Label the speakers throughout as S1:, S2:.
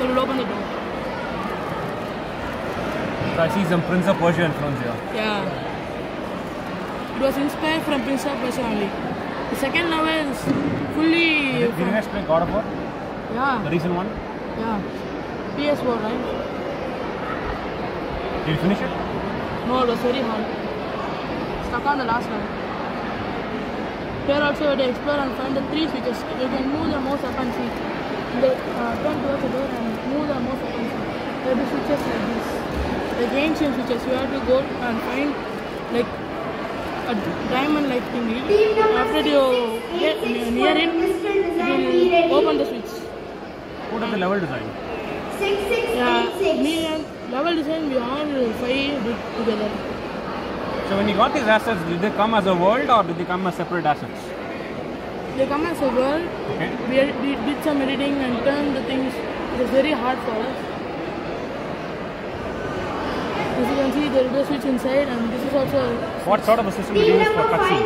S1: So we'll open the door.
S2: So I see some Prince of Persia influence here.
S1: Yeah. It was inspired from Prince of Persia only. The second level is fully...
S2: Did you guys play God of War?
S1: Yeah.
S2: The recent one?
S1: Yeah. PS4, right?
S2: Did you finish it?
S1: No, it was very hard. Stuck on the last level. Here also you have to explore and find the 3 switches. You can move the mouse up and see. Turn towards the door and move the mouse up and see. There will be switches like this. Like ancient switches. You have to go and find like a diamond like thingy. After you get near it, it will open the switch.
S2: Who did the level design?
S1: 6686. Me and level design we all 5 did together.
S2: So when you got these assets, did they come as a world or did they come as separate assets?
S1: They come as a world.
S2: Okay.
S1: We did some editing and turned the things. It was very hard for us. As you can see, there is a switch inside, and this is also.
S2: What sort of a system did you use for cutscenes?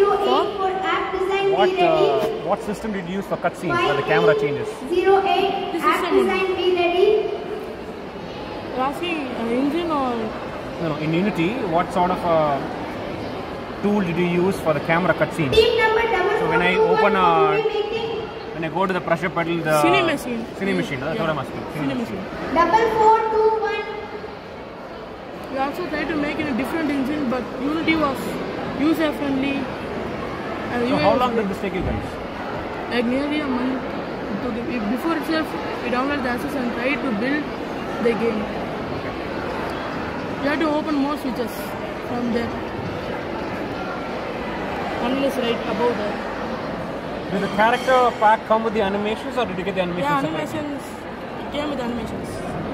S2: What system did you use for cutscenes where the camera changes?
S3: 08
S1: This
S3: app
S1: system.
S3: design be ready.
S1: You're asking an engine or.
S2: No, in Unity, what sort of a tool did you use for the camera cutscenes?
S3: Team number
S2: So when I open when I go to the pressure pedal, the
S1: Cine machine.
S2: Cine machine, that's what I'm asking.
S1: Cine machine.
S3: 4421.
S1: We also tried to make it a different engine, but Unity was user friendly. And
S2: So how long did this take you guys?
S1: Like nearly a month. Before itself, we downloaded the assets and tried to build the game. You have to open more switches from there. One is right above there.
S2: Did the character pack come with the animations or did you get the animations
S1: Yeah,
S2: separately?
S1: animations. It came with animations.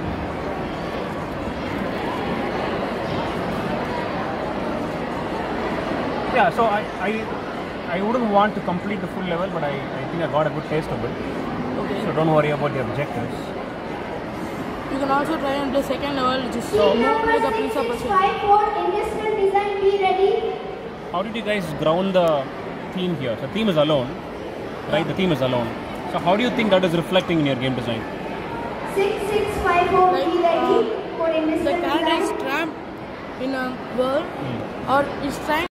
S2: Yeah, so I wouldn't want to complete the full level, but I think I got a good taste of it.
S1: Okay.
S2: So don't worry about the objectives.
S1: You can also try on the second level, which is
S3: Team
S1: more
S3: number
S1: like a Prince of Persia.
S3: 6654 industrial design be ready.
S2: How did you guys ground the theme here? The theme is alone, right? The theme is alone. So how do you think that is reflecting in your game design?
S3: 6654 be ready for
S1: The
S3: industrial
S1: character is
S3: design.
S1: trapped in a world or is trying